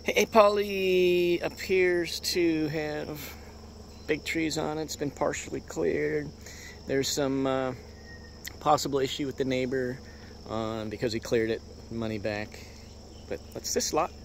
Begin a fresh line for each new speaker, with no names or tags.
Hey, Polly appears to have big trees on it. It's been partially cleared. There's some possible issue with the neighbor because he cleared it, money back. But that's this lot.